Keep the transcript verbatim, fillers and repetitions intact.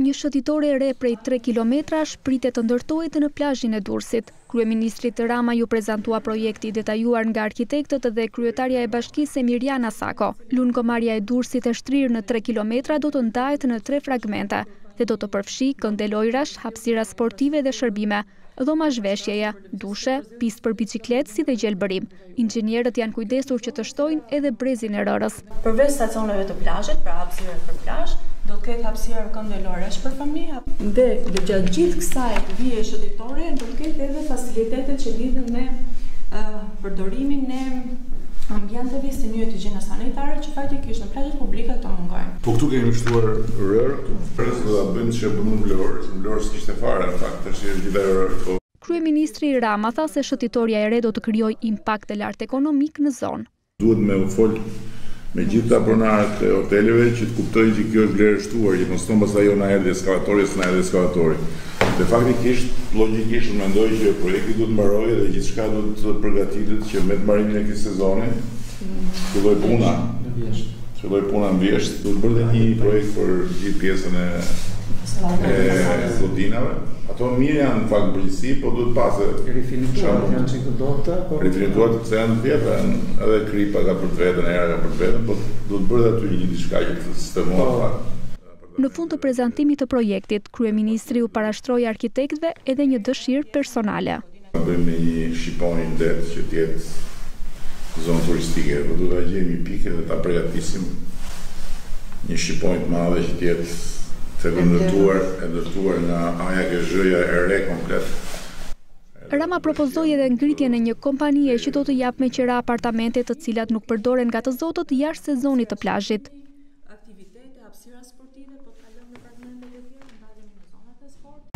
Një shëtitore e re prej tre kilometrash pritet të ndërtohet në plazhin e Durrësit. Kryeministri Rama ju prezantua projekti detajuar nga arkitektët dhe kryetarja e bashkisë Emiriana Sako. Lungëmarrja e Durrësit e shtrirë në tre kilometra do të ndahet në tre fragmente dhe do të përfshi kënde lojrash, hapësira sportive dhe shërbime, dhoma zhveshjeje, dushe, pistë për biçikletë si dhe gjelbërim. Inxhinierët janë kujdesur që të shtojnë edhe brezin e rërës. Përveç stacioneve të plazhit, pra hapësirë për plazh, do të ketë hapësirë kënde lojrash për fëmijë. Dhe gjatë gjithë kësaj vije shëtitore do të ketë edhe facilitetet që lidhen me uh, përdorimin e ambienteve si nyjet higjiene sanitare që faktikisht në plazhet publike këto mungojnë. Po këtu kemi shtuar rër, përse do ta bëjmë që bëmë vlorë, vlorë s'kishte fare në fakt, tash është gjithë rër. Kryeministri Rama tha se shëtitoria e re do të krijojë impakt të lartë ekonomik në zonë. Duhet me u fol me gjithë ta pronarët e hoteleve që të kuptojnë që kjo është vlerë shtuar, që mos thonë pastaj jo na erdhi eskavatori, s'na erdhi eskavatori. Dhe faktikisht, logjikisht unë mendoj që projekti duhet mbarojë dhe gjithçka duhet të përgatitet që me të mbarimin e këtij sezoni filloj puna. Filloj puna në Vjesht, duhet bërë një projekt për gjithë pjesën e e Zodinave. Ato mirë janë në fakt përgjithësi, po duhet pasë rifinituar, janë çik të dota, po rifinituar të pse janë të vjetra, edhe kripa ka për të veten, era ka për të veten, po duhet bërë aty një diçka që të sistemohet fakt. Në fund të prezantimit të projektit, kryeministri u parashtroi arkitektëve edhe një dëshirë personale. Bëjmë një shqiponjë ndet që të jetë zonë turistike, po duhet ta gjejmë një pikë dhe ta përgatisim një shqiponjë të madhe që të jetë të ndërtuar, e ndërtuar nga A J K Z-ja e re komplet. Rama propozoi edhe ngritjen e një kompanie që do të japë me qira apartamente të cilat nuk përdoren nga të zotët jashtë sezonit të plazhit. Aktivitete, hapësira sportive, po të kalojmë në fragmente të tjera, ndalemi në zonat e sportit.